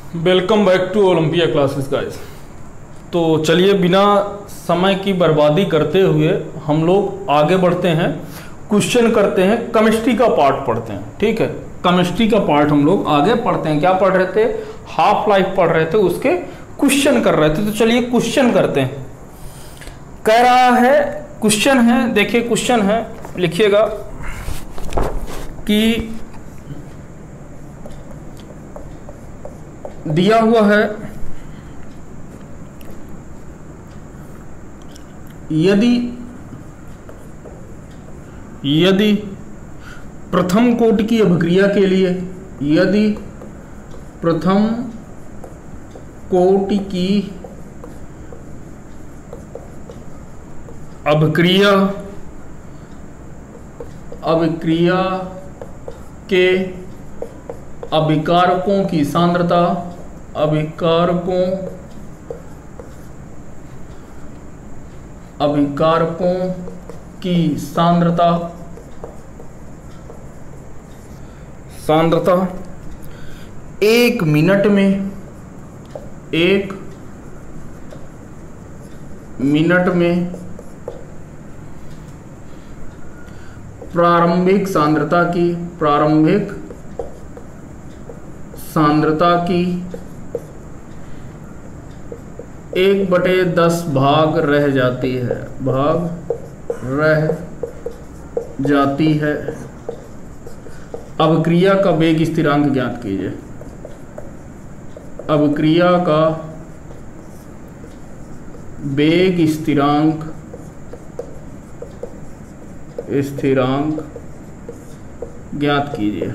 Welcome back to Olympia classes guys. तो चलिए बिना समय की बर्बादी करते हुए हम लोग आगे बढ़ते हैं, क्वेश्चन करते हैं, केमिस्ट्री का पार्ट पढ़ते हैं। ठीक है, केमिस्ट्री का पार्ट हम लोग आगे पढ़ते हैं। क्या पढ़ रहे थे? हाफ लाइफ पढ़ रहे थे, उसके क्वेश्चन कर रहे थे। तो चलिए क्वेश्चन करते हैं। कह रहा है, क्वेश्चन है, देखिए क्वेश्चन है, लिखिएगा कि दिया हुआ है यदि प्रथम कोटि की अभिक्रिया के लिए, यदि प्रथम कोटि की अभिक्रिया के अभिकारकों की सांद्रता, अभिकारकों की सांद्रता 1 मिनट में प्रारंभिक सांद्रता की 1/10 भाग रह जाती है। अभिक्रिया का वेग स्थिरांक ज्ञात कीजिए। अभिक्रिया का वेग स्थिरांक ज्ञात कीजिए।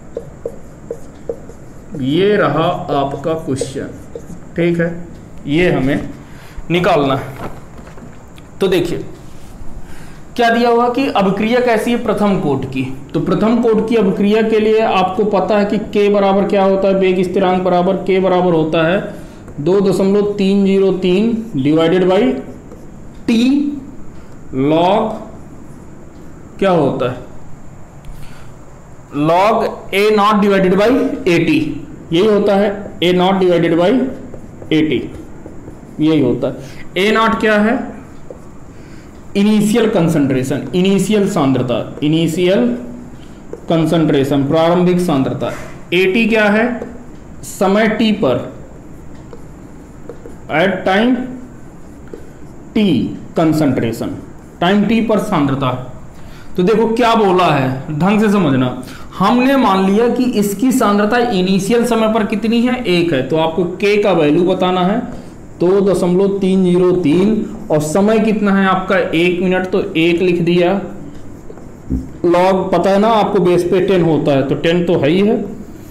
ये रहा आपका क्वेश्चन। ठीक है, ये हमें निकालना है। तो देखिए क्या दिया हुआ कि अभिक्रिया कैसी है प्रथम कोटि की। तो प्रथम कोटि की अभिक्रिया के लिए आपको पता है कि K बराबर क्या होता है, वेग स्थिरांक बराबर K बराबर होता है 2.303 डिवाइडेड बाई T लॉग क्या होता है, log A0 divided by AT। यही होता है A0 डिवाइडेड बाई AT, यही होता है। A0 क्या है? इनिशियल कंसंट्रेशन, इनिशियल सांद्रता, इनिशियल कंसंट्रेशन, प्रारंभिक सांद्रता। AT क्या है? समय t पर, at time t concentration, time t पर सांद्रता। तो देखो क्या बोला है, ढंग से समझना। हमने मान लिया कि इसकी सांद्रता इनिशियल समय पर कितनी है, 1 है। तो आपको K का वैल्यू बताना है 2.303 और समय कितना है आपका 1 मिनट, तो 1 लिख दिया। लॉग पता है ना आपको, बेस पे 10 होता है, तो 10 तो है ही है।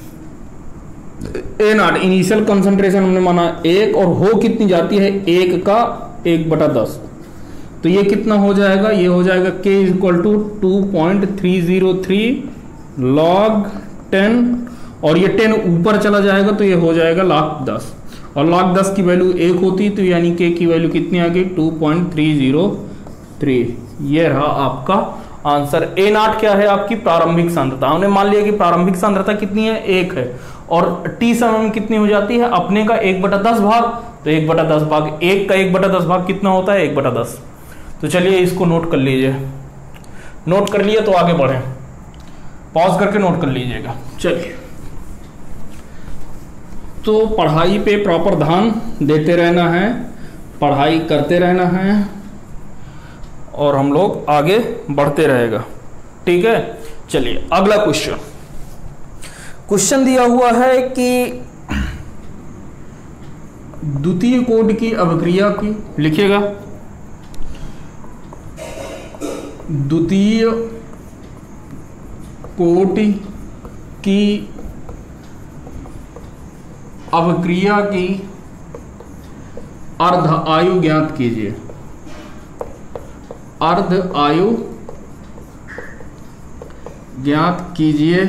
A0 इनिशियल कंसंट्रेशन हमने माना 1 और हो कितनी जाती है 1 का 1/10। तो ये कितना हो जाएगा, ये हो जाएगा K = 2.303 log 10 और ये 10 ऊपर चला जाएगा तो ये हो जाएगा log 10 और log 10 की वैल्यू 1 होती, तो यानी K की वैल्यू कितनी आ गई 2.303। ये रहा आपका आंसर। A0 क्या है? आपकी प्रारंभिक सांद्रता। हमने मान लिया कि प्रारंभिक सांद्रता कितनी है, 1 है और T समय में कितनी हो जाती है अपने का 1/10 भाग। तो 1/10 भाग 1 का 1/10 भाग कितना होता है 1/10। तो चलिए इसको नोट कर लीजिए। नोट कर लिया तो आगे बढ़े, पॉज करके नोट कर लीजिएगा। चलिए, तो पढ़ाई पे प्रॉपर ध्यान देते रहना है, पढ़ाई करते रहना है और हम लोग आगे बढ़ते रहेगा। ठीक है, चलिए अगला क्वेश्चन दिया हुआ है कि द्वितीय कोटि की अभिक्रिया की, लिखिएगा द्वितीय कोटि की अभिक्रिया की अर्ध आयु ज्ञात कीजिए। अर्ध आयु ज्ञात कीजिए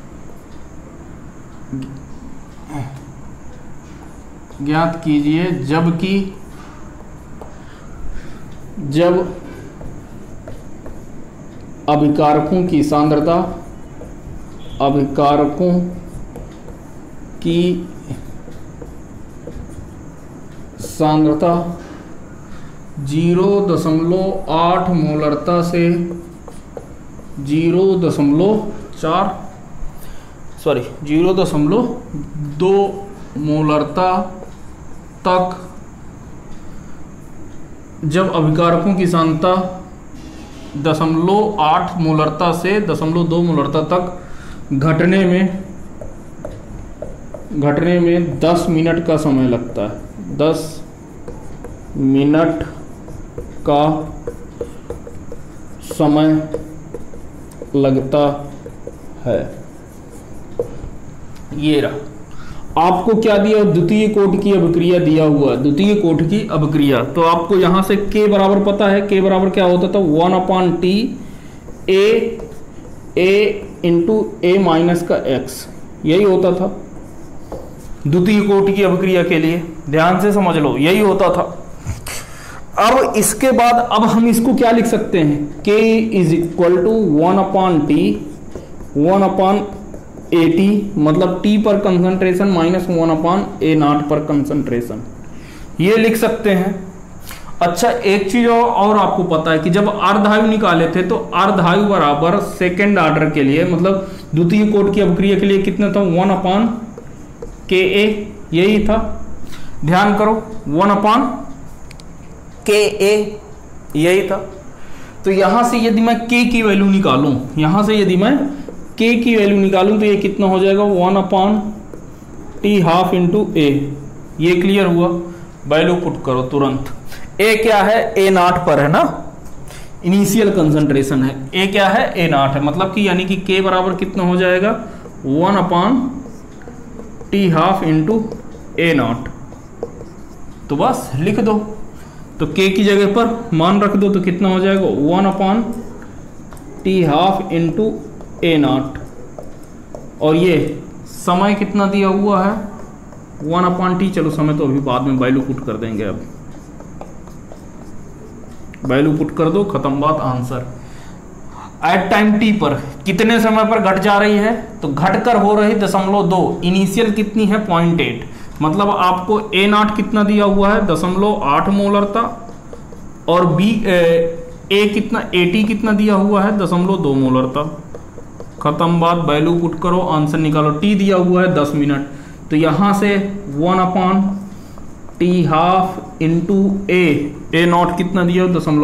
जब अभिकारकों की सांद्रता 0.8 मोलरता से 0.2 मोलरता तक जब अभिकारकों की सांद्रता 0.8 मोलरता से 0.2 मोलरता तक घटने में 10 मिनट का समय लगता है। 10 मिनट का समय लगता है। ये रहा आपको क्या दिया, द्वितीय कोटि की अभिक्रिया दिया हुआ, द्वितीय कोटि की अभिक्रिया। तो आपको यहां से K बराबर पता है, K बराबर क्या होता था 1/T A into A minus का x, यही होता था द्वितीय कोटि की अभिक्रिया के लिए। ध्यान से समझ लो, यही होता था। अब इसके बाद अब हम इसको क्या लिख सकते हैं, K is equal to 1/T 1/AT, मतलब T पर कंसंट्रेशन माइनस 1/A0 पर कंसंट्रेशन, ये लिख सकते हैं। अच्छा, एक चीज और आपको पता है कि जब अर्धायु निकाले थे तो अर्धायु बराबर सेकेंड ऑर्डर के लिए, मतलब द्वितीय कोटि की अभिक्रिया के लिए कितना था 1/KA, यही था। ध्यान करो 1/KA यही था। तो यहां से यदि मैं K की वैल्यू निकालूं, यहां से यदि मैं K की वैल्यू निकालूं तो ये कितना हो जाएगा 1/T हाफ इंटू A। ये क्लियर हुआ, वैल्यू पुट करो तुरंत। A क्या है, A0 पर है ना, इनिशियल कंसंट्रेशन है। A क्या है, A0 है, मतलब कि यानी कि K बराबर कितना हो जाएगा 1/T हाफ इंटू A0। तो बस लिख दो, तो K की जगह पर मान रख दो तो कितना हो जाएगा 1/T हाफ इंटू A0। और ये समय कितना दिया हुआ है 1/T, चलो समय तो अभी बाद में वैल्यू पुट कर देंगे। अब वैल्यू पुट कर दो, खत्म बात, आंसर। एट टाइम T पर कितने समय पर घट जा रही है, तो घटकर हो रही 0.2, इनिशियल कितनी है 0.8, मतलब आपको A0 कितना दिया हुआ है 0.8 मोलरता, और A कितना AT कितना दिया हुआ है 0.2 मोलरता। खत्म बात, वैल्यू पुट करो, आंसर निकालो। T दिया हुआ है 10 मिनट, तो यहां से 1/T हाफ इंटू A0 कितना दिया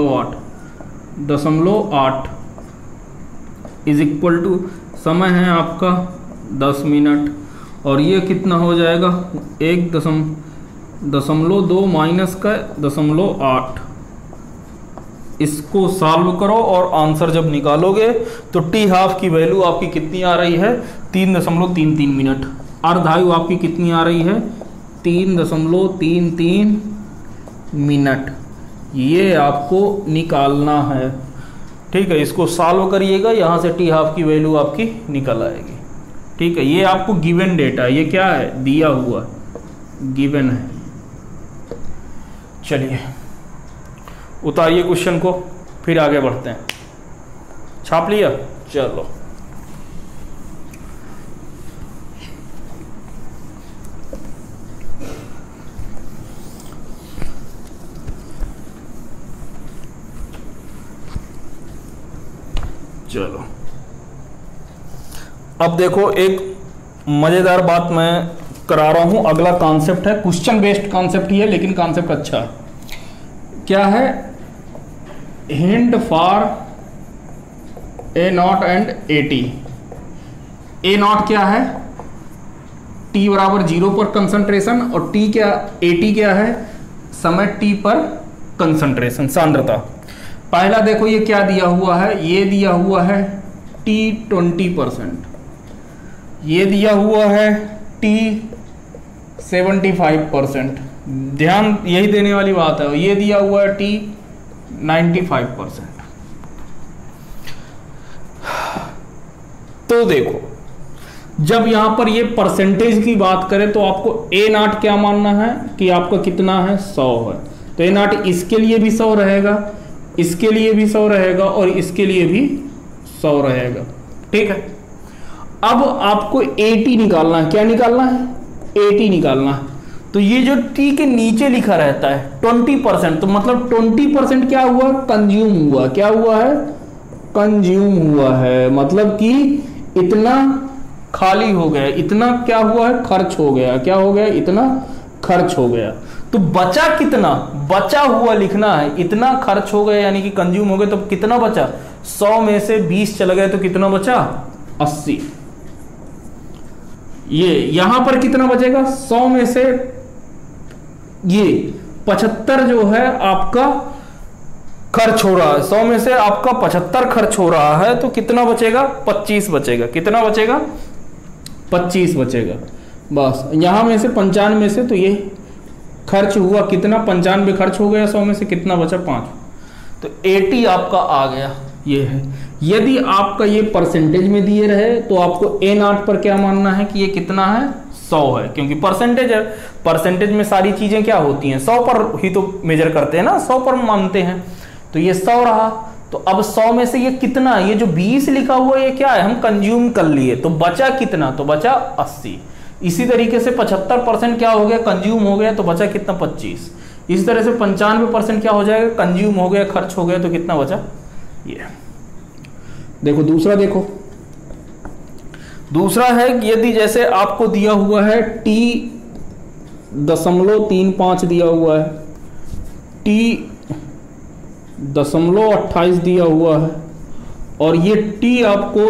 0.8 इज इक्वल टू समय है आपका 10 मिनट, और ये कितना हो जाएगा 1.2 माइनस का 0.8। इसको सॉल्व करो और आंसर जब निकालोगे तो T हाफ की वैल्यू आपकी कितनी आ रही है 3.33 मिनट। अर्धायु आपकी कितनी आ रही है 3.33 मिनट, ये आपको निकालना है। ठीक है, इसको सॉल्व करिएगा, यहाँ से T हाफ की वैल्यू आपकी निकल आएगी। ठीक है, ये आपको गिवन डेटा है, ये क्या है दिया हुआ, गिवन है। चलिए उतारिए क्वेश्चन को, फिर आगे बढ़ते हैं। छाप लिया, चलो। चलो अब देखो, एक मजेदार बात मैं करा रहा हूं। अगला कॉन्सेप्ट है, क्वेश्चन बेस्ड कॉन्सेप्ट ही है, लेकिन कॉन्सेप्ट अच्छा है। क्या है, hint for A0 and AT। A0 क्या है, T बराबर 0 पर कंसंट्रेशन, और T क्या, AT क्या है, समय T पर कंसंट्रेशन, सांद्रता। पहला देखो ये क्या दिया हुआ है, ये दिया हुआ है T 20%, ये दिया हुआ है T 75%, ध्यान यही देने वाली बात है। ये दिया हुआ है T 95%। तो देखो, जब यहां पर ये परसेंटेज की बात करें तो आपको A0 क्या मानना है कि आपका कितना है 100 है, तो A0 इसके लिए भी 100 रहेगा, इसके लिए भी 100 रहेगा, और इसके लिए भी 100 रहेगा। ठीक है, अब आपको AT निकालना है। क्या निकालना है, AT निकालना है। तो ये जो टी के नीचे लिखा रहता है 20%, तो मतलब 20% क्या हुआ, कंज्यूम हुआ। क्या हुआ है, कंज्यूम हुआ है, मतलब कि इतना खाली हो गया, इतना क्या हुआ है, खर्च हो गया। क्या हो गया, इतना खर्च हो गया। तो बचा कितना, बचा हुआ लिखना है, इतना खर्च हो गया यानी कि कंज्यूम हो गया, तो कितना बचा, 100 में से 20 चला गया तो कितना बचा, 80। ये यहां पर कितना बचेगा, 100 में से ये 75 जो है आपका खर्च हो रहा है, 100 में से आपका 75 खर्च हो रहा है, तो कितना बचेगा, 25 बचेगा। कितना बचेगा, 25 बचेगा। बस यहां में से 95 में से तो ये खर्च हुआ कितना, 95 खर्च हो गया, 100 में से कितना बचा, 5। तो 80 आपका आ गया, ये है। यदि आपका ये परसेंटेज में दिए रहे तो आपको A0 पर क्या मानना है कि ये कितना है, 100 है, क्योंकि परसेंटेज है। परसेंटेज में सारी चीजें क्या होती हैं, 100 पर ही तो मेजर करते हैं ना, 100 पर मानते हैं। तो ये 100 रहा। तो अब 100 में से ये कितना, ये जो 20 लिखा हुआ ये क्या है, हम कंज्यूम कर लिए, तो बचा कितना, तो बचा 80। इसी तरीके से 75% क्या हो गया, कंज्यूम हो गया, तो बचा कितना, 25। इसी तरह से 95% क्या हो जाएगा, कंज्यूम हो गया, खर्च हो गया, तो कितना बचा, ये। देखो दूसरा, देखो दूसरा है कि यदि जैसे आपको दिया हुआ है T.35 दिया हुआ है, T.28 दिया हुआ है, और ये T आपको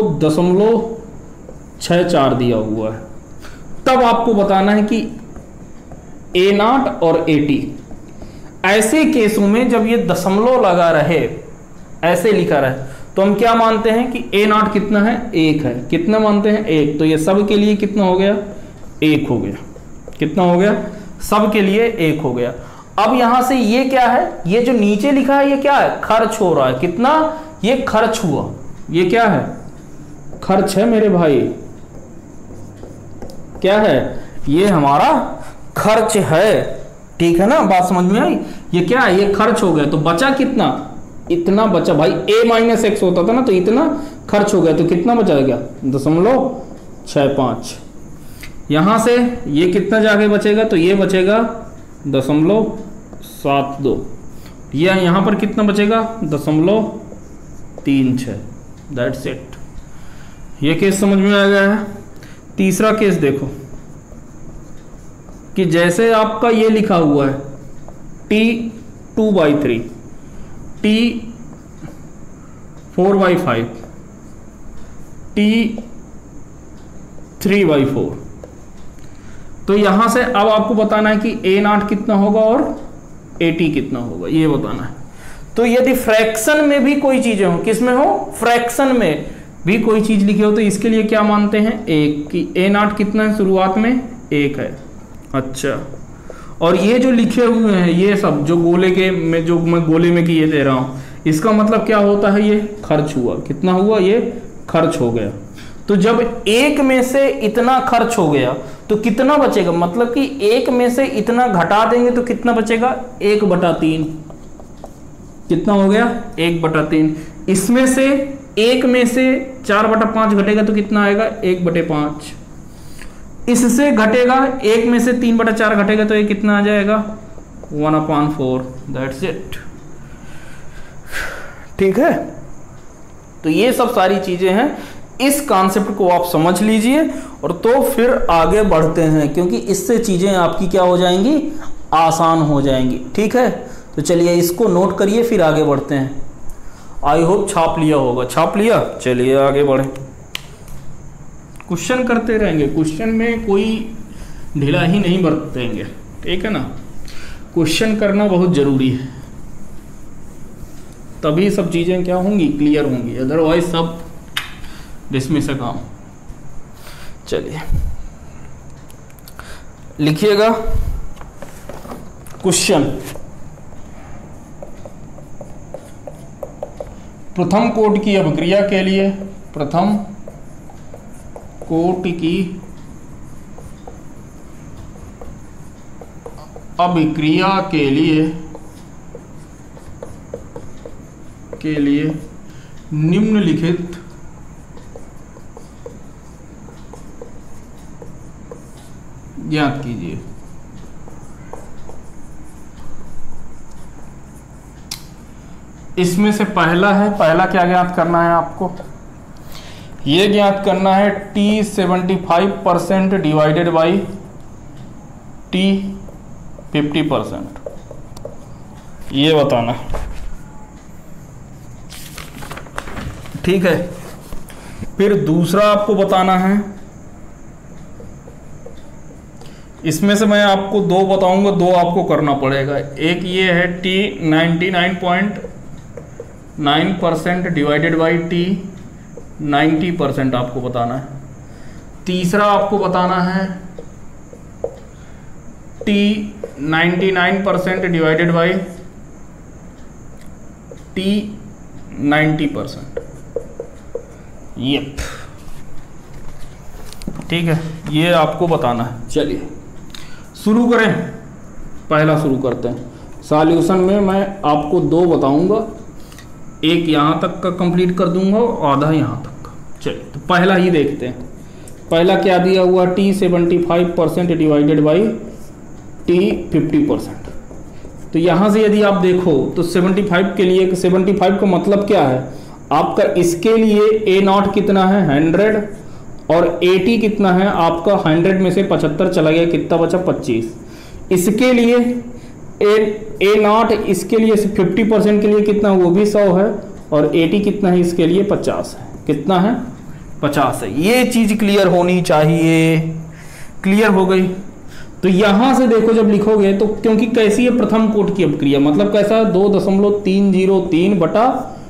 0.64 दिया हुआ है, तब आपको बताना है कि A0 और AT। ऐसे केसों में जब ये दशमलव लगा रहे, ऐसे लिखा रहे, तो हम क्या मानते हैं कि A0 कितना है, 1 है। कितना मानते हैं, 1। तो ये सब के लिए कितना हो गया, 1 हो गया। कितना हो गया, सब के लिए 1 हो गया। अब यहां से ये क्या है, ये जो नीचे लिखा है ये क्या है, खर्च हो रहा है। कितना, ये खर्च हुआ, ये क्या है, खर्च है मेरे भाई। क्या है, ये हमारा खर्च है, ठीक है ना, बात समझ में आई। ये क्या है, ये खर्च हो गया, तो बचा कितना, इतना बचा भाई। A-X होता था ना, तो इतना खर्च हो गया, तो कितना बचा गया, 0.65। यहां से ये कितना जाके बचेगा, तो ये बचेगा 0.72। ये यहां पर कितना बचेगा, 0.36। That's it. ये केस समझ में आ गया है। तीसरा केस देखो कि जैसे आपका ये लिखा हुआ है T2/3, T4/5, T3/4, तो यहां से अब आपको बताना है कि A0 कितना होगा और AT कितना होगा, ये बताना है। तो यदि फ्रैक्शन में भी कोई चीजें हो, किसमें हो, फ्रैक्शन में भी कोई चीज लिखी हो, तो इसके लिए क्या मानते हैं, 1, कि A0 कितना है, शुरुआत में 1 है। अच्छा, और ये जो लिखे हुए हैं ये सब जो गोले के में, जो मैं गोले में की ये दे रहा हूं, इसका मतलब क्या होता है, ये खर्च हुआ। कितना हुआ, ये खर्च हो गया। तो जब 1 में से इतना खर्च हो गया तो कितना बचेगा, मतलब कि 1 में से इतना घटा देंगे तो कितना बचेगा, 1/3। कितना हो गया, 1/3। इसमें से 1 में से 4/5 घटेगा तो कितना आएगा, 1/5। इससे घटेगा 1 में से 3/4 घटेगा तो ये कितना आ जाएगा, 1/4। दैट्स इट, ठीक है। तो ये सब सारी चीजें हैं, इस कॉन्सेप्ट को आप समझ लीजिए और तो फिर आगे बढ़ते हैं, क्योंकि इससे चीजें आपकी क्या हो जाएंगी, आसान हो जाएंगी, ठीक है। तो चलिए इसको नोट करिए, फिर आगे बढ़ते हैं। आई होप छाप लिया होगा, छाप लिया, चलिए आगे बढ़े। क्वेश्चन करते रहेंगे, क्वेश्चन में कोई ढीला ही नहीं बरतेंगे, ठीक है ना। क्वेश्चन करना बहुत जरूरी है, तभी सब चीजें क्या होंगी, क्लियर होंगी, अदरवाइज सब डिसमिस है काम। चलिए लिखिएगा क्वेश्चन। प्रथम कोट की अभिक्रिया के लिए, प्रथम कोट की अभिक्रिया के लिए निम्नलिखित ज्ञात कीजिए। इसमें से पहला है, पहला क्या ज्ञात करना है आपको, ये ज्ञात करना है T75% डिवाइडेड बाई T50%, ये बताना है। ठीक है, फिर दूसरा आपको बताना है, इसमें से मैं आपको दो बताऊंगा, दो आपको करना पड़ेगा। एक ये है T99.9% डिवाइडेड बाई T90% आपको बताना है। तीसरा आपको बताना है T99% divided by T90%। Yup, ठीक है, ये आपको बताना है। चलिए शुरू करें, पहला शुरू करते हैं। सॉल्यूशन में मैं आपको दो बताऊंगा, एक यहाँ तक का कंप्लीट कर दूंगा और आधा यहाँ तक का। चलिए तो पहला ही देखते हैं। पहला क्या दिया हुआ, T75% डिवाइडेड बाई T50%। तो यहाँ से यदि आप देखो तो 75 के लिए, 75 का मतलब क्या है आपका, इसके लिए A0 कितना है 100 और 80 कितना है आपका, 100 में से 75 चला गया, कितना बचा 25। इसके लिए A0 इसके लिए 50% के लिए कितना, वो भी 100 है, और 80 कितना है इसके लिए 50 है, कितना है 50 है। ये चीज क्लियर होनी चाहिए। क्लियर हो गई। तो यहां से देखो जब लिखोगे तो, क्योंकि कैसी है प्रथम कोट की अपक्रिया, मतलब कैसा 2.303 बटा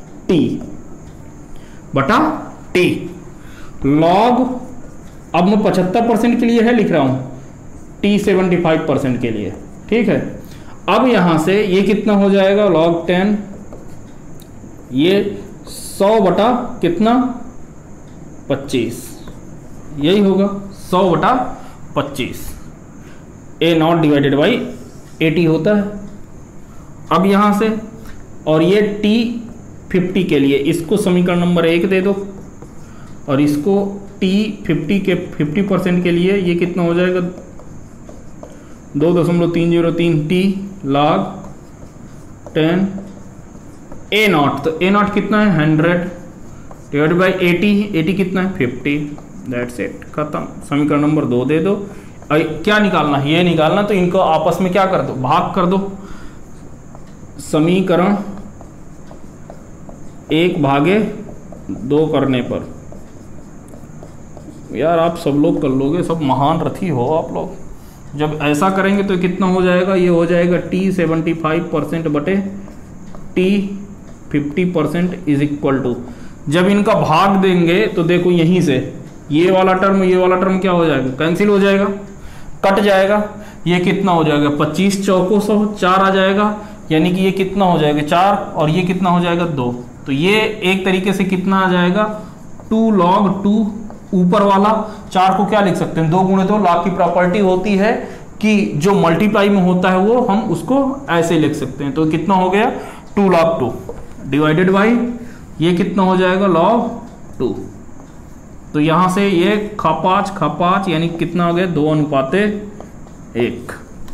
टी लॉग, अब मैं 75% के लिए है लिख रहा हूं, T75% के लिए। ठीक है, अब यहां से ये कितना हो जाएगा log 10, ये 100 बटा कितना 25, यही होगा 100 बटा 25, A0 डिवाइडेड बाई 80 होता है। अब यहां से, और ये T50 के लिए इसको समीकरण नंबर 1 दे दो, और इसको T50 के 50% के लिए ये कितना हो जाएगा 2.303 T log 10 A0, तो A0 कितना है 100 डिवाइडेड बाई 80 कितना है 50, दैट्स इट, खत्म। समीकरण नंबर 2 दे दो। क्या निकालना है, ये निकालना, तो इनको आपस में क्या कर दो, भाग कर दो। समीकरण 1/2 करने पर, यार आप सब लोग कर लोगे, सब महान रथी हो आप लोग। जब ऐसा करेंगे तो कितना हो जाएगा, ये हो जाएगा T75% बटे T50% इज इक्वल टू, जब इनका भाग देंगे तो देखो यहीं से ये वाला टर्म क्या हो जाएगा, कैंसिल हो जाएगा, कट जाएगा। ये कितना हो जाएगा 25 चौको 100, 4 आ जाएगा, यानी कि ये कितना हो जाएगा 4, और ये कितना हो जाएगा 2। तो ये एक तरीके से कितना आ जाएगा 2 log 2, ऊपर वाला 4 को क्या लिख सकते हैं 2 गुणे 2, लॉग की प्रॉपर्टी होती है कि जो मल्टीप्लाई में होता है वो हम उसको ऐसे लिख सकते हैं। तो कितना हो गया 2 log 2 डिवाइडेड बाई ये कितना हो जाएगा log 2। तो यहां से ये खपाच यानी कितना हो गया 2:1।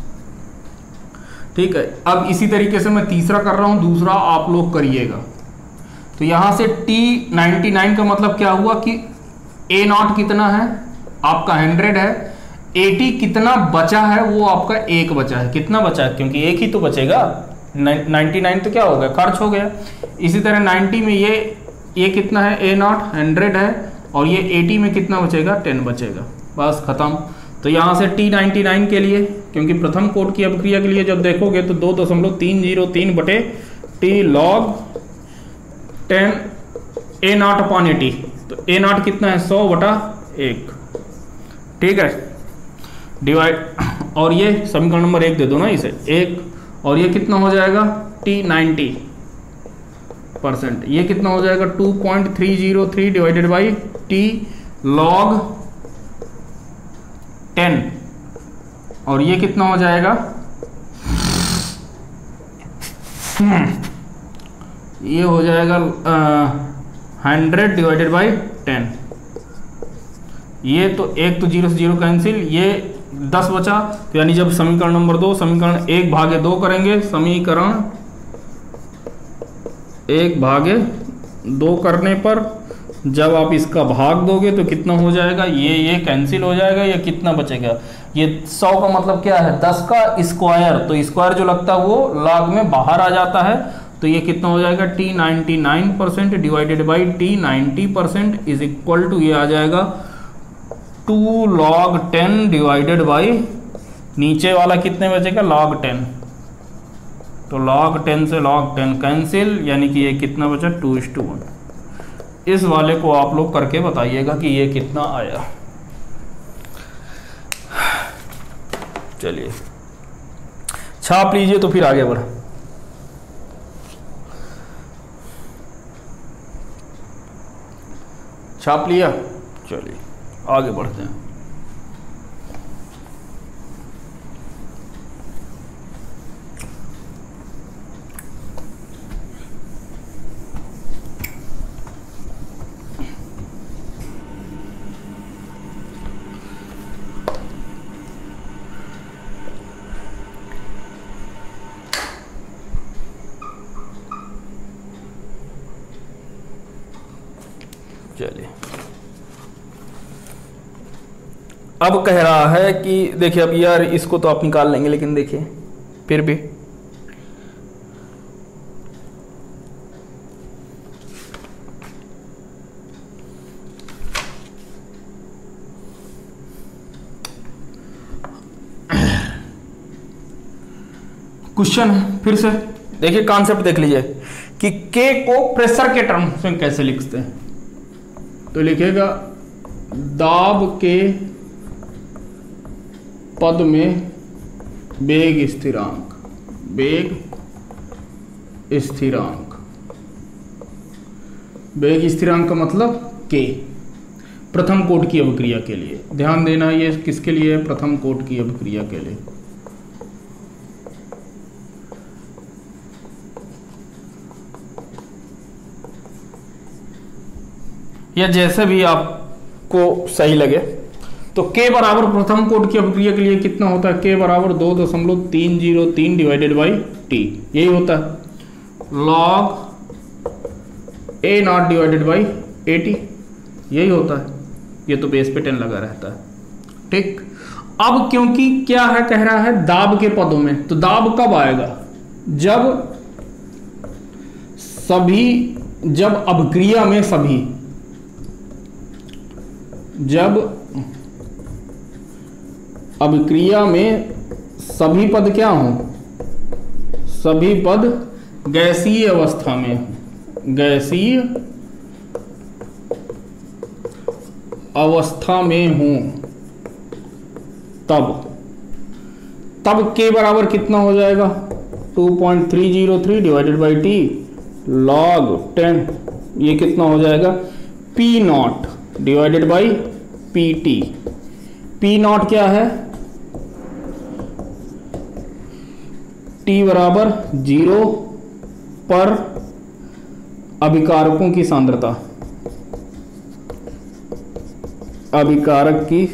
ठीक है, अब इसी तरीके से मैं तीसरा कर रहा हूं, दूसरा आप लोग करिएगा। तो यहां से T99 का मतलब क्या हुआ कि A0 कितना है आपका 100 है, 80 कितना बचा है वो आपका 1 बचा है, कितना बचा है, क्योंकि 1 ही तो बचेगा, 99 तो क्या हो गया खर्च हो गया। इसी तरह 90 में ये कितना है A0 100 है, और ये 80 में कितना बचेगा 10 बचेगा, बस खत्म। तो यहाँ से T99 के लिए, क्योंकि प्रथम कोट की अपक्रिया के लिए जब देखोगे तो 2.303 बटे T log 10 A0 अपॉन 80, तो A0 कितना है 100 बटा 1। ठीक है, डिवाइड, और ये समीकरण नंबर 1 दे दो ना इसे 1, और ये कितना हो जाएगा T90%, ये कितना हो जाएगा 2.303 डिवाइडेड बाई T log 10, और ये कितना हो जाएगा ये हो जाएगा 100 डिवाइडेड बाई 10। ये तो 1 तो 0 से 0 कैंसिल, ये 10 बचा, तो यानी जब समीकरण नंबर 2 समीकरण 1/2 करेंगे, समीकरण 1 भागे 2 करने पर जब आप इसका भाग दोगे तो कितना हो जाएगा, ये कैंसिल हो जाएगा, ये कितना बचेगा, ये 100 का मतलब क्या है 10 का स्क्वायर, तो स्क्वायर जो लगता है वो log में बाहर आ जाता है, तो ये कितना हो जाएगा t 99% divided by t 90% is equal to, ये आ जाएगा 2 log 10 डिवाइडेड बाई नीचे वाला कितने बचेगा log 10, तो log 10 से log 10 कैंसिल, यानी कि ये कितना बचा 2:1। इस वाले को आप लोग करके बताइएगा कि ये कितना आया। चलिए छाप लीजिए तो फिर आगे बढ़। छाप लिया, चलिए आगे बढ़ते हैं। चलिए अब कह रहा है कि देखिए, अब यार इसको तो आप निकाल लेंगे, लेकिन देखिए फिर भी क्वेश्चन है, फिर से देखिए कॉन्सेप्ट देख लीजिए कि K को प्रेशर के टर्म्स में कैसे लिखते हैं। तो लिखेगा दाब के पद में वेग स्थिरांक, वेग स्थिरांक, वेग स्थिरांक का मतलब K प्रथम कोट की अभिक्रिया के लिए। ध्यान देना ये किसके लिए है, प्रथम कोट की अभिक्रिया के लिए। या जैसे भी आपको सही लगे, तो K बराबर प्रथम कोट की अभिक्रिया के लिए कितना होता है, K बराबर 2.303 डिवाइडेड बाई T, यही होता है log A0 divided by AT, यही होता है। ये तो बेस पे 10 लगा रहता है, ठीक। अब क्योंकि क्या है, कह रहा है दाब के पदों में, तो दाब कब आएगा, जब अभिक्रिया में सभी, जब अभिक्रिया में सभी पद क्या हो, सभी पद गैसीय अवस्था में, गैसीय अवस्था में हूं, तब K बराबर कितना हो जाएगा 2.303 डिवाइडेड बाई T log 10, ये कितना हो जाएगा P0 divided by PT। P0 क्या है, T बराबर 0 पर अभिकारकों की सांद्रता, अभिकारक की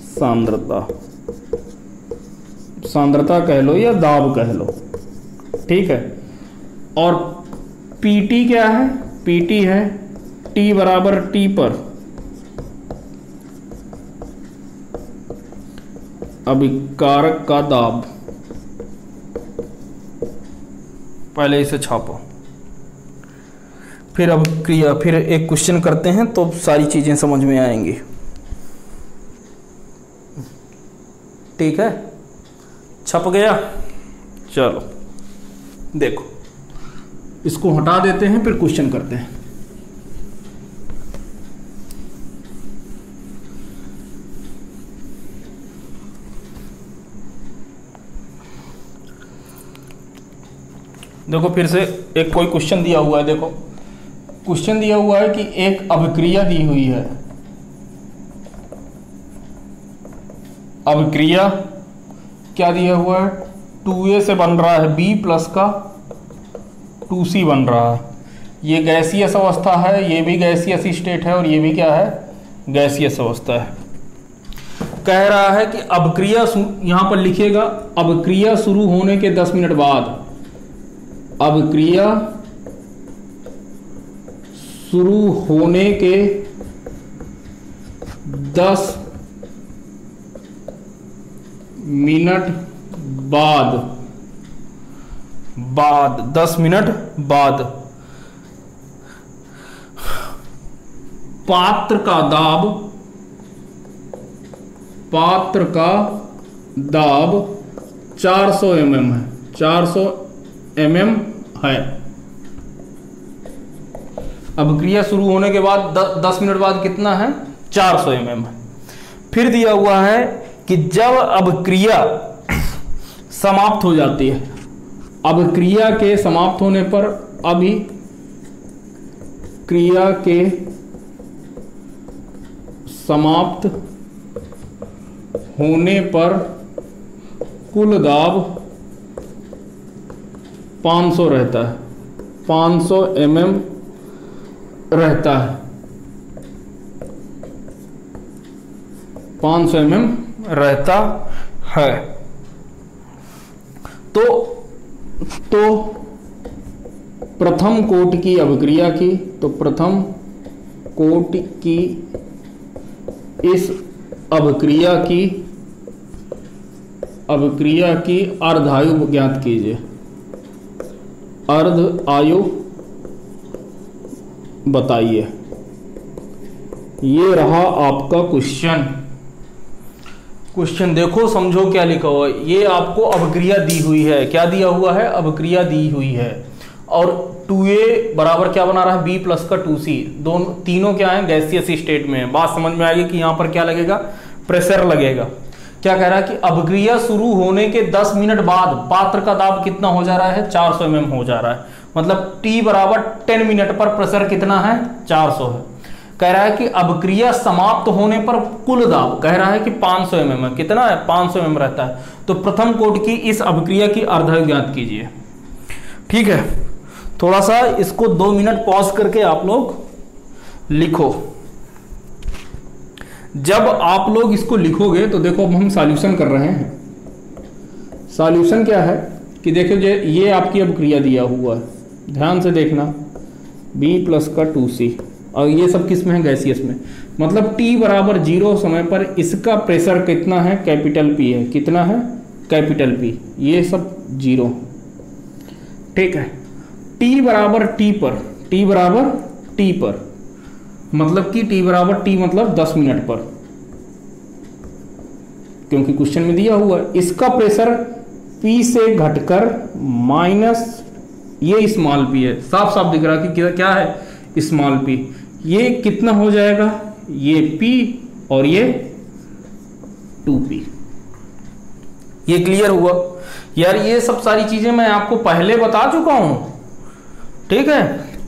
सांद्रता कह लो या दाब कह लो, ठीक है। और PT क्या है, PT है T बराबर T पर अभिकारक का दाब। पहले इसे छापो, फिर अभिक्रिया, फिर एक क्वेश्चन करते हैं तो सारी चीजें समझ में आएंगी, ठीक है। छप गया, चलो देखो इसको हटा देते हैं, फिर क्वेश्चन करते हैं। देखो फिर से एक कोई क्वेश्चन दिया हुआ है, देखो क्वेश्चन दिया हुआ है कि एक अभिक्रिया दी हुई है, अभिक्रिया क्या दिया हुआ है 2A से बन रहा है B प्लस का 2C बन रहा है। ये गैसियस अवस्था है, ये भी गैसियस स्टेट है और ये भी क्या है गैसियस अवस्था है। कह रहा है कि अभिक्रिया, यहां पर लिखेगा अभिक्रिया शुरू होने के 10 मिनट बाद, अभिक्रिया शुरू होने के 10 मिनट बाद 10 मिनट बाद पात्र का दाब 400 mm है, 400 mm है। अभिक्रिया शुरू होने के बाद 10 मिनट बाद कितना है? 400 mm है। फिर दिया हुआ है कि जब अभिक्रिया समाप्त हो जाती है, अभिक्रिया के समाप्त होने पर, अभिक्रिया के समाप्त होने पर कुल दाब 500 रहता है, 500 mm रहता है, 500 mm रहता है। तो प्रथम कोटि की अभिक्रिया की, तो प्रथम कोटि की इस अभिक्रिया की अर्ध आयु ज्ञात कीजिए। अर्ध आयु बताइए। ये रहा आपका क्वेश्चन देखो, समझो क्या लिखा हुआ है। ये आपको अभिक्रिया दी हुई है, क्या दिया हुआ है? अभिक्रिया दी हुई है। और 2A बराबर क्या बना रहा है? B प्लस का 2C, तीनों क्या है? गैसियस स्टेट में है। बात समझ में आएगी कि यहां पर क्या लगेगा? प्रेशर लगेगा। क्या कह रहा है कि अभिक्रिया शुरू होने के 10 मिनट बाद पात्र का दाब कितना हो जा रहा है? 400 mm हो जा रहा है। मतलब T बराबर 10 मिनट पर प्रेशर कितना है? 400 है। कह रहा है कि अभिक्रिया समाप्त होने पर कुल दाब कह रहा है कि 500 mm है। कितना है? 500 mm रहता है। तो प्रथम कोटि की इस अभिक्रिया की अर्ध आयु ज्ञात कीजिए। ठीक है, थोड़ा सा इसको 2 मिनट पॉज करके आप लोग लिखो। जब आप लोग इसको लिखोगे तो देखो, अब हम सॉल्यूशन कर रहे हैं। सॉल्यूशन क्या है कि देखो, ये आपकी अभिक्रिया दिया हुआ है, ध्यान से देखना, B प्लस का 2C, और ये सब किस में है? गैसियस में। मतलब T बराबर 0 समय पर इसका प्रेशर कितना है? कैपिटल P है। कितना है? Capital P। ये सब 0। ठीक है। T बराबर T पर, T बराबर T पर, मतलब कि T बराबर T मतलब 10 मिनट पर, क्योंकि क्वेश्चन में दिया हुआ है। इसका प्रेशर P से घटकर माइनस ये स्मॉल p है, साफ साफ दिख रहा कि क्या है? Small p। ये कितना हो जाएगा? ये P और ये 2P। ये क्लियर हुआ यार? ये सब सारी चीजें मैं आपको पहले बता चुका हूं। ठीक है।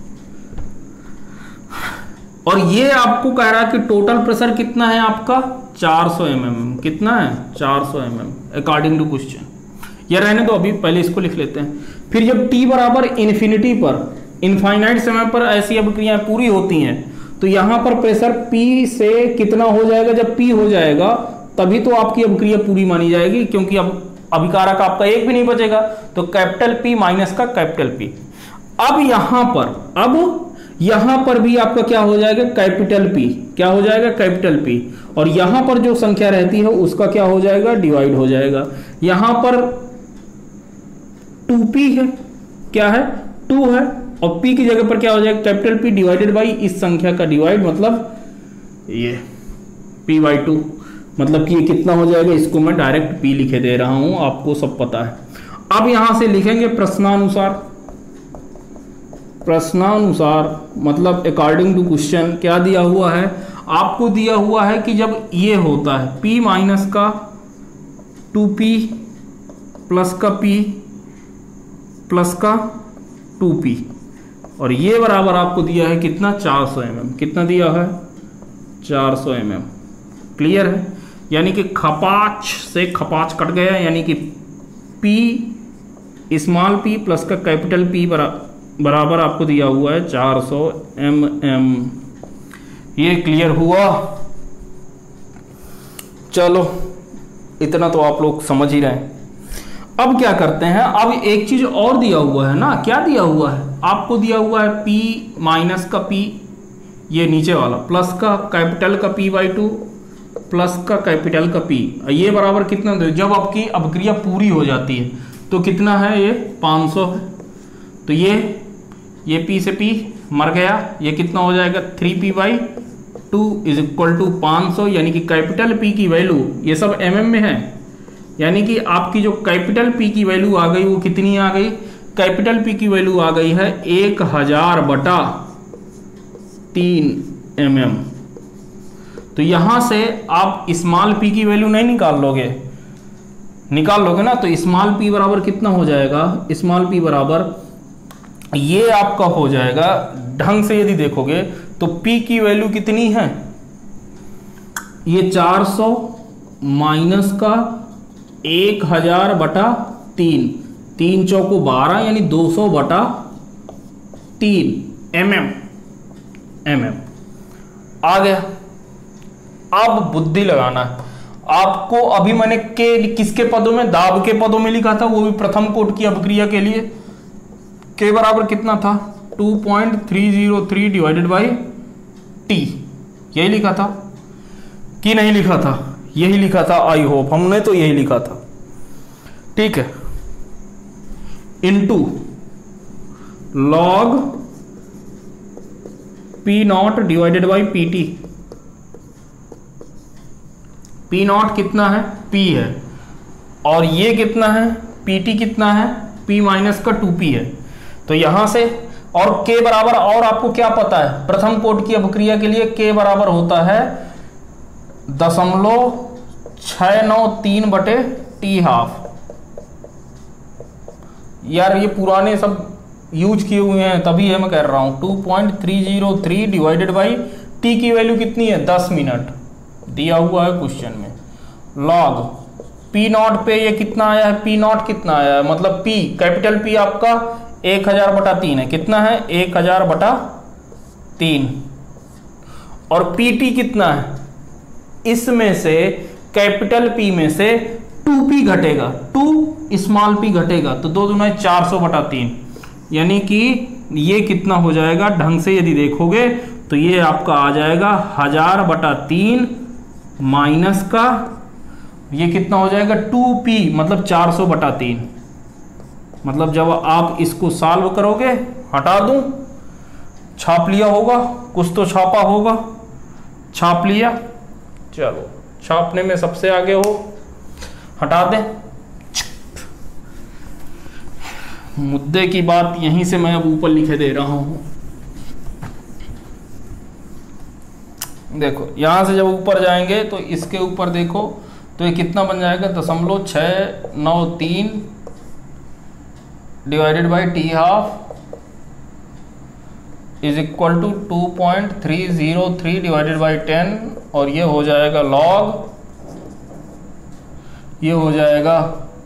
और ये आपको कह रहा है कि टोटल प्रेशर कितना है आपका? 400 mm। कितना है? 400 mm अकॉर्डिंग टू क्वेश्चन। ये रहने दो, अभी पहले इसको लिख लेते हैं। फिर जब T बराबर इन्फिनिटी पर, इनफाइनाइट समय पर ऐसी अभिक्रियाएं पूरी होती हैं, तो यहां पर प्रेशर P से कितना हो जाएगा? जब P हो जाएगा तभी तो आपकी अभिक्रिया पूरी मानी जाएगी, क्योंकि अब अभिकारक आपका एक भी नहीं बचेगा। तो कैपिटल P माइनस का कैपिटल P। अब यहां पर भी आपका क्या हो जाएगा? Capital P। क्या हो जाएगा? Capital P। और यहां पर जो संख्या रहती है उसका क्या हो जाएगा? डिवाइड हो जाएगा। यहां पर 2P है, क्या है? 2 है, और P की जगह पर क्या हो जाएगा? कैपिटल P डिवाइडेड बाई इस संख्या का डिवाइड, मतलब ये P/2। मतलब कि ये कितना हो जाएगा? इसको मैं डायरेक्ट P लिखे दे रहा हूं, आपको सब पता है। अब यहां से लिखेंगे प्रश्नानुसार। मतलब अकॉर्डिंग टू क्वेश्चन क्या दिया हुआ है? आपको दिया हुआ है कि जब ये होता है P माइनस का 2P प्लस का P प्लस का 2P, और ये बराबर आपको दिया है कितना? 400 mm। कितना दिया है? 400 mm। क्लियर है? यानी कि खपाच से खपाच कट गया, यानी कि P स्मॉल p प्लस का कैपिटल P बराबर आपको दिया हुआ है 400 mm। ये क्लियर हुआ? चलो, इतना तो आप लोग समझ ही रहे हैं। अब क्या करते हैं? अब एक चीज और दिया हुआ है ना। क्या दिया हुआ है? आपको दिया हुआ है P माइनस का P ये नीचे वाला प्लस का कैपिटल का p/2 प्लस का कैपिटल का p, ये बराबर कितना, जब आपकी अवक्रिया पूरी हो जाती है तो कितना है, ये 500 है। तो ये p से p मर गया, ये कितना हो जाएगा 3p/2 इज इक्वल टू 500, यानी कि कैपिटल p की वैल्यू, ये सब mm में है, यानी कि आपकी जो कैपिटल p की वैल्यू आ गई वो कितनी आ गई, कैपिटल p की वैल्यू आ गई है 1000/3 mm। तो यहां से आप स्मॉल p की वैल्यू नहीं निकाल लोगे ना, तो स्मॉल p बराबर कितना हो जाएगा, स्मॉल p बराबर ये आपका हो जाएगा, ढंग से यदि देखोगे तो p की वैल्यू कितनी है, ये 400 माइनस का 1000/3, 3 चौको 12 यानी 200/3 mm आ गया। अब बुद्धि लगाना है आपको, अभी मैंने के किसके पदों में, दाब के पदों में लिखा था, वो भी प्रथम कोट की अवक्रिया के लिए, के बराबर कितना था 2.303 डिवाइडेड बाई टी, यही लिखा था कि नहीं लिखा था, यही लिखा था, आई होप हमने तो यही लिखा था, ठीक है, into log P not divided by P T. P not कितना है, p है, और ये कितना है, pt कितना है, p माइनस का 2p है। तो यहां से और k बराबर, और आपको क्या पता है प्रथम कोट की अवक्रिया के लिए k बराबर होता है 0.693/t²। यार ये पुराने सब यूज किए हुए हैं तभी है मैं कह रहा हूं, 2.303 डिवाइडेड बाई t की वैल्यू कितनी है 10 मिनट दिया हुआ है क्वेश्चन में। लॉग पी नॉट पे ये कितना आया है, पी नॉट कितना आया है, मतलब p कैपिटल P आपका 1000/3 है, कितना है 1000/3, और pt कितना है, इसमें से कैपिटल P में से 2p घटेगा, 2 स्मॉल p घटेगा, तो 2 दूना 400/3, यानी कि ये कितना हो जाएगा, ढंग से यदि देखोगे तो ये आपका आ जाएगा 1000/3 माइनस का ये कितना हो जाएगा 2p, मतलब 400/3, मतलब जब आप इसको सॉल्व करोगे, हटा दूं, छाप लिया होगा, कुछ तो छापा होगा, छाप लिया, चलो छापने में सबसे आगे हो, हटा दें। मुद्दे की बात यहीं से मैं अब ऊपर लिखे दे रहा हूं, देखो यहां से जब ऊपर जाएंगे तो इसके ऊपर देखो तो ये कितना बन जाएगा 0.693 divided by t½ is equal to 2.303 divided by 10, और ये हो जाएगा लॉग, ये हो जाएगा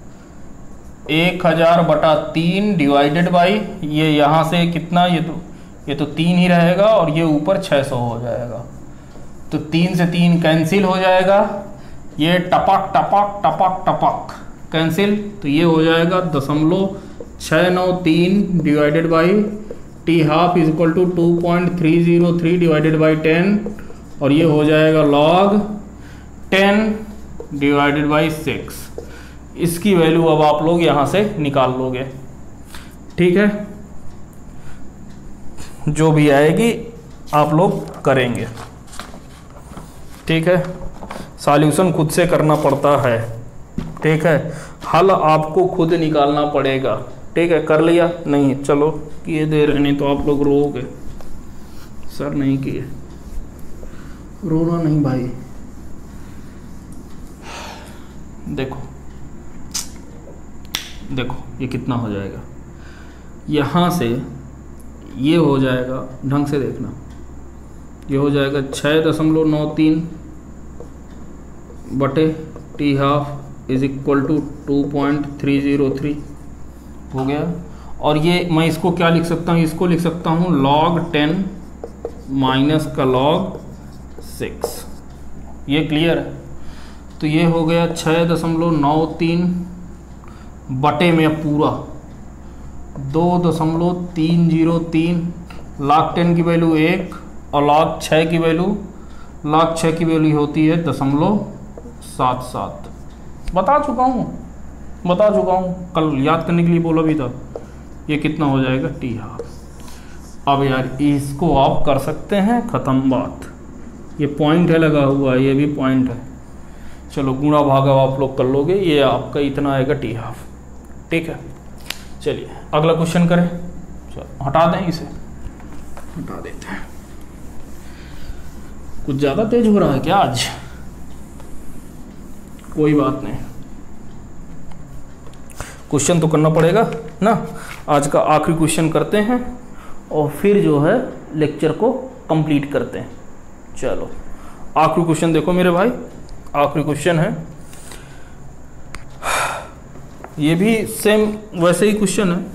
1000/3 डिवाइडेड बाई, ये यहाँ से कितना, ये तो 3 ही रहेगा, और ये ऊपर 600 हो जाएगा, तो 3 से 3 कैंसिल हो जाएगा, ये टपक टपक टपक टपक कैंसिल, तो ये हो जाएगा 0.693 divided by t½ is equal to 2.303 divided by 10, और ये हो जाएगा लॉग 10 डिवाइडेड बाई 6। इसकी वैल्यू अब आप लोग यहां से निकाल लोगे, ठीक है, जो भी आएगी आप लोग करेंगे, ठीक है, सॉल्यूशन खुद से करना पड़ता है, ठीक है, हल आपको खुद निकालना पड़ेगा, ठीक है, कर लिया नहीं, चलो किए दे रहे, नहीं तो आप लोग रोओगे, सर नहीं किए, रोना नहीं भाई। देखो देखो ये कितना हो जाएगा, यहाँ से ये हो जाएगा, ढंग से देखना, ये हो जाएगा 6.93 बटे t½ इज इक्वल टू 2.303 हो गया, और ये मैं इसको क्या लिख सकता हूँ, इसको लिख सकता हूँ log 10 माइनस का log 6, ये क्लियर है। तो ये हो गया 6.93 बटे में पूरा 2.303, log 10 की वैल्यू 1, और log 6 की वैल्यू होती है 0.77। बता चुका हूँ कल याद करने के लिए बोला भी था। ये कितना हो जाएगा t½ अब यार इसको आप कर सकते हैं, ख़त्म बात। ये पॉइंट है लगा हुआ, ये भी पॉइंट है। चलो गुणा भागा आप लोग कर लोगे, ये आपका इतना आएगा t½ ठीक है। चलिए अगला क्वेश्चन करें। चलो हटा दें, इसे हटा देते हैं। कुछ ज़्यादा तेज हो रहा है क्या आज? कोई बात नहीं, क्वेश्चन तो करना पड़ेगा ना। आज का आखिरी क्वेश्चन करते हैं और फिर जो है लेक्चर को कंप्लीट करते हैं। चलो आखिरी क्वेश्चन देखो मेरे भाई, आखिरी क्वेश्चन है। ये भी सेम वैसे ही क्वेश्चन है।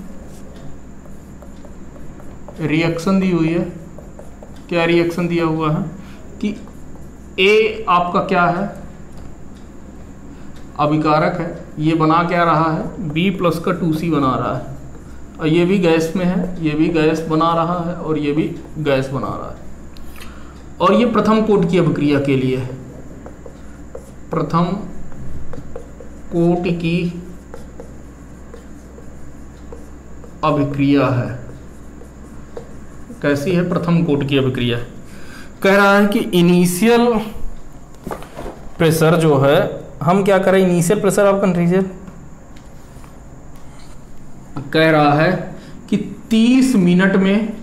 रिएक्शन दी हुई है। क्या रिएक्शन दिया हुआ है कि ए आपका क्या है, अभिकारक है। ये बना क्या रहा है, B+ का 2C बना रहा है। और ये भी गैस में है, ये भी गैस बना रहा है और ये भी गैस बना रहा है। और ये प्रथम कोट की अभिक्रिया के लिए है। प्रथम कोट की अभिक्रिया है। कैसी है प्रथम कोट की अभिक्रिया? कह रहा है कि इनिशियल प्रेशर जो है, हम क्या करें, इनिशियल प्रेशर ऑफ कंट्रीजर कह रहा है कि 30 मिनट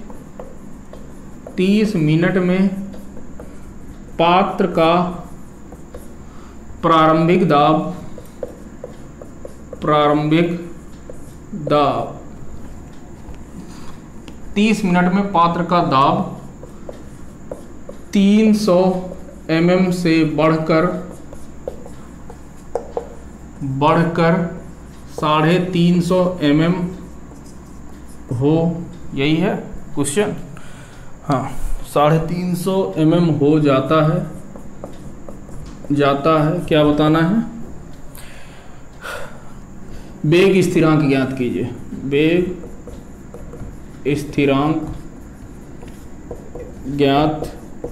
में पात्र का प्रारंभिक दाब 30 मिनट में पात्र का दाब 300 mm से बढ़कर 350 mm हो। यही है क्वेश्चन। हाँ 350 mm हो जाता है। क्या बताना है? वेग स्थिरांक ज्ञात कीजिए। वेग स्थिरांक ज्ञात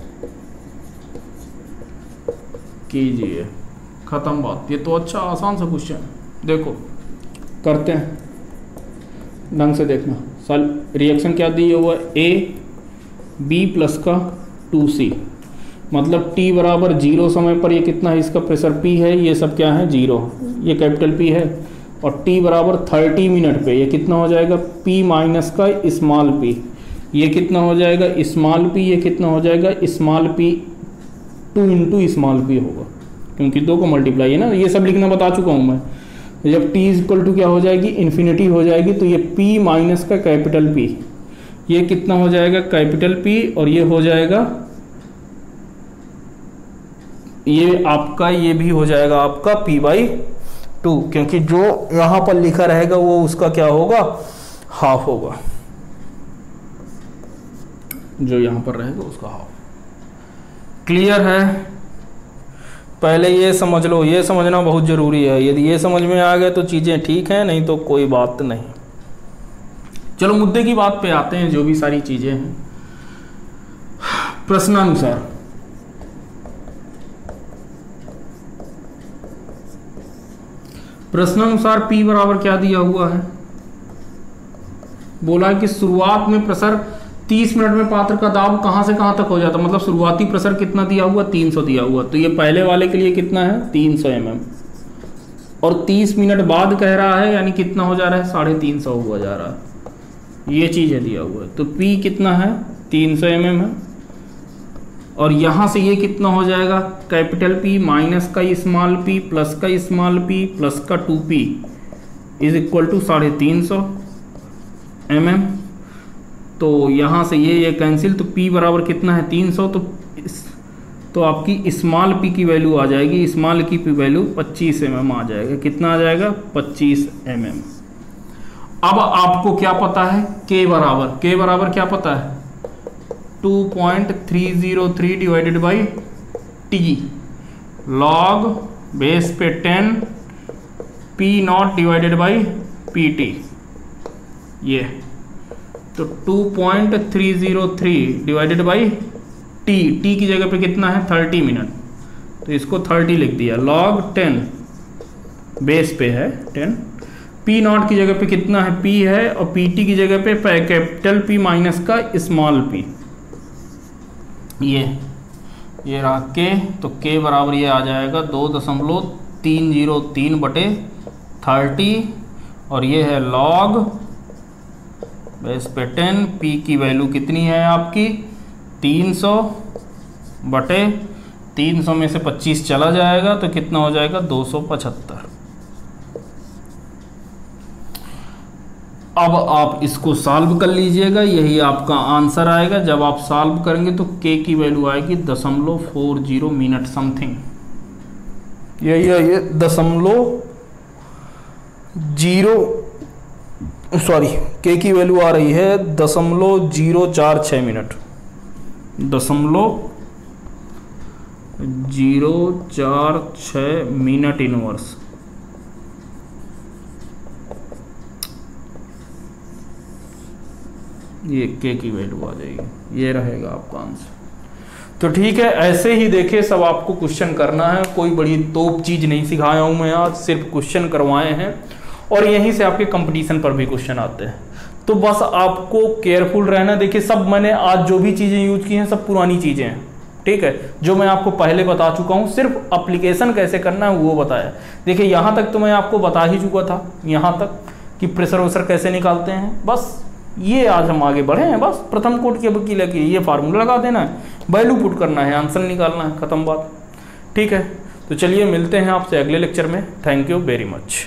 कीजिए। खत्म बात। ये तो अच्छा आसान सा क्वेश्चन। देखो करते हैं, ढंग से देखना। रिएक्शन क्या दिया हुआ है, B+ का 2C, मतलब T बराबर 0 समय पर ये कितना है, इसका प्रेशर P है, ये सब क्या है 0, ये कैपिटल P है। और T बराबर 30 मिनट पे ये कितना हो जाएगा, P माइनस का स्मॉल p, ये कितना हो जाएगा स्मॉल p, ये कितना हो जाएगा small p 2 into small p होगा, क्योंकि 2 को मल्टीप्लाई है ना। ये सब लिखना बता चुका हूँ मैं। जब t इक्वल टू क्या हो जाएगी, इन्फिनिटी हो जाएगी, तो ये P माइनस का कैपिटल P, ये कितना हो जाएगा कैपिटल P, और ये हो जाएगा, ये आपका, ये भी हो जाएगा आपका P/2, क्योंकि जो यहाँ पर लिखा रहेगा वो उसका क्या होगा, हाफ होगा। जो यहाँ पर रहेगा उसका हाफ। क्लियर है? पहले ये समझ लो, ये समझना बहुत ज़रूरी है। यदि ये समझ में आ गया तो चीज़ें ठीक हैं, नहीं तो कोई बात नहीं। चलो मुद्दे की बात पे आते हैं। जो भी सारी चीज़ें हैं प्रश्नानुसार, P बराबर क्या दिया हुआ है, बोला है कि शुरुआत में प्रेशर 30 मिनट में पात्र का दाब कहां से कहां तक हो जाता, मतलब शुरुआती प्रेशर कितना दिया हुआ, 300 दिया हुआ। तो ये पहले वाले के लिए कितना है 300 mm, और 30 मिनट बाद कह रहा है, यानी कितना हो जा रहा है 350 हुआ जा रहा है। ये चीज़ है दिया हुआ है। तो P कितना है 300 mm है, और यहाँ से ये कितना हो जाएगा कैपिटल P माइनस का स्मॉल p प्लस का स्मॉल p प्लस का 2p is equal to 350 mm। तो यहाँ से ये कैंसिल, तो P बराबर कितना है 300, तो आपकी स्मॉल p की वैल्यू आ जाएगी, स्मॉल की वैल्यू 25 mm आ जाएगा। कितना आ जाएगा 25 mm। अब आपको क्या पता है, K बराबर क्या पता है 2.303 divided by T log base पे 10 P0 डिवाइडेड बाई PT। ये तो 2.303 डिवाइडेड बाई टी की जगह पे कितना है 30 मिनट, तो इसको 30 लिख दिया, log 10 बेस पे है 10, पी नॉट की जगह पे कितना है पी है, और पी टी की जगह पे कैपिटल पी माइनस का स्मॉल पी, ये रहा के, तो के बराबर ये आ जाएगा 2.303/30, और ये है log बेस पे 10, पी की वैल्यू कितनी है आपकी 300/300 में से 25 चला जाएगा तो कितना हो जाएगा 275। अब आप इसको सॉल्व कर लीजिएगा, यही आपका आंसर आएगा। जब आप सॉल्व करेंगे तो के की वैल्यू आएगी 0.40 मिनट समथिंग, यही है ये 0.0 के की वैल्यू आ रही है 0.046 मिनट, 0.046 मिनट इनवर्स। ये के की वैल्यू आ जाएगी, ये रहेगा आपका आंसर। तो ठीक है, ऐसे ही देखिए सब आपको क्वेश्चन करना है, कोई बड़ी तोप चीज़ नहीं सिखाया हूँ मैं आज, सिर्फ क्वेश्चन करवाए हैं और यहीं से आपके कंपटीशन पर भी क्वेश्चन आते हैं। तो बस आपको केयरफुल रहना। देखिए सब मैंने आज जो भी चीज़ें यूज की हैं सब पुरानी चीज़ें हैं, ठीक है, जो मैं आपको पहले बता चुका हूँ, सिर्फ एप्लीकेशन कैसे करना है वो बताया। देखिए यहाँ तक तो मैं आपको बता ही चुका था, यहाँ तक कि प्रेशर वेशर कैसे निकालते हैं, बस ये आज हम आगे बढ़े हैं। बस प्रथम कोट की लगी, ये फार्मूला लगा देना है, वैल्यू पुट करना है, आंसर निकालना है, खत्म बात। ठीक है, तो चलिए मिलते हैं आपसे अगले लेक्चर में। Thank you very much.